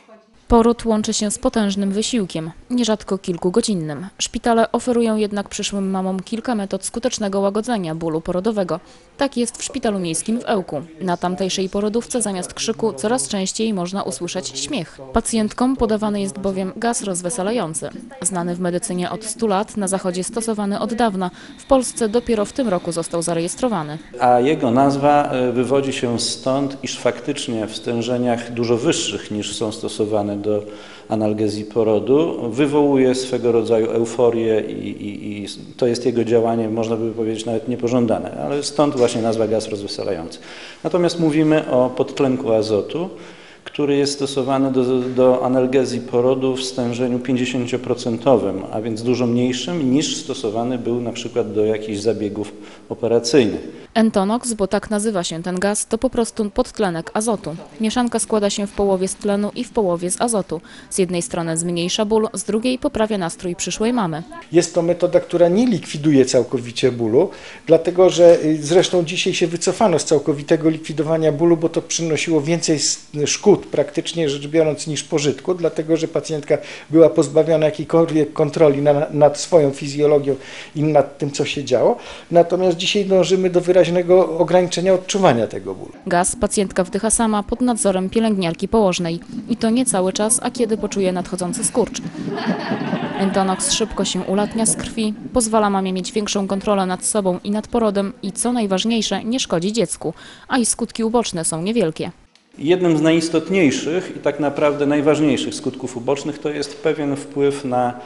Poród łączy się z potężnym wysiłkiem, nierzadko kilkugodzinnym. Szpitale oferują jednak przyszłym mamom kilka metod skutecznego łagodzenia bólu porodowego. Tak jest w szpitalu miejskim w Ełku. Na tamtejszej porodówce zamiast krzyku coraz częściej można usłyszeć śmiech. Pacjentkom podawany jest bowiem gaz rozweselający. Znany w medycynie od 100 lat, na Zachodzie stosowany od dawna. W Polsce dopiero w tym roku został zarejestrowany. A jego nazwa wywodzi się stąd, iż faktycznie w stężeniach dużo wyższych niż są stosowane do analgezji porodu wywołuje swego rodzaju euforię i to jest jego działanie, można by powiedzieć, nawet niepożądane, ale stąd właśnie nazwa gaz rozweselający. Natomiast mówimy o podtlenku azotu, który jest stosowany do analgezji porodu w stężeniu 50%, a więc dużo mniejszym niż stosowany był na przykład do jakichś zabiegów operacyjnych. Entonox, bo tak nazywa się ten gaz, to po prostu podtlenek azotu. Mieszanka składa się w połowie z tlenu i w połowie z azotu. Z jednej strony zmniejsza ból, z drugiej poprawia nastrój przyszłej mamy. Jest to metoda, która nie likwiduje całkowicie bólu, dlatego że zresztą dzisiaj się wycofano z całkowitego likwidowania bólu, bo to przynosiło więcej szkód praktycznie rzecz biorąc niż pożytku, dlatego że pacjentka była pozbawiona jakiejkolwiek kontroli nad swoją fizjologią i nad tym, co się działo. Natomiast dzisiaj dążymy do wyraźnego ograniczenia odczuwania tego bólu. Gaz pacjentka wdycha sama pod nadzorem pielęgniarki położnej. I to nie cały czas, a kiedy poczuje nadchodzący skurcz. Entonox szybko się ulatnia z krwi, pozwala mamie mieć większą kontrolę nad sobą i nad porodem i co najważniejsze, nie szkodzi dziecku, a i skutki uboczne są niewielkie. Jednym z najistotniejszych i tak naprawdę najważniejszych skutków ubocznych to jest pewien wpływ na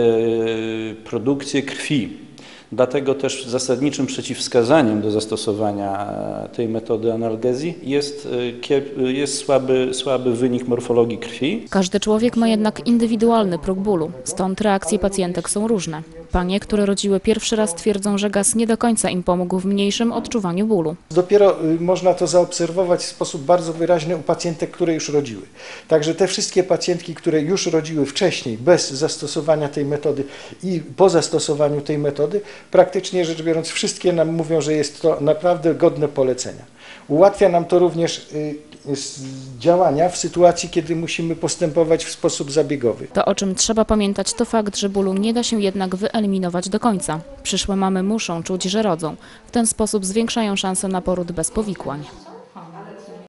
produkcję krwi. Dlatego też zasadniczym przeciwwskazaniem do zastosowania tej metody analgezji jest słaby wynik morfologii krwi. Każdy człowiek ma jednak indywidualny próg bólu, stąd reakcje pacjentek są różne. Panie, które rodziły pierwszy raz, twierdzą, że gaz nie do końca im pomógł w mniejszym odczuwaniu bólu. Dopiero można to zaobserwować w sposób bardzo wyraźny u pacjentek, które już rodziły. Także te wszystkie pacjentki, które już rodziły wcześniej, bez zastosowania tej metody i po zastosowaniu tej metody, praktycznie rzecz biorąc wszystkie nam mówią, że jest to naprawdę godne polecenia. Ułatwia nam to również działania w sytuacji, kiedy musimy postępować w sposób zabiegowy. To, o czym trzeba pamiętać, to fakt, że bólu nie da się jednak wyeliminować do końca. Przyszłe mamy muszą czuć, że rodzą. W ten sposób zwiększają szanse na poród bez powikłań.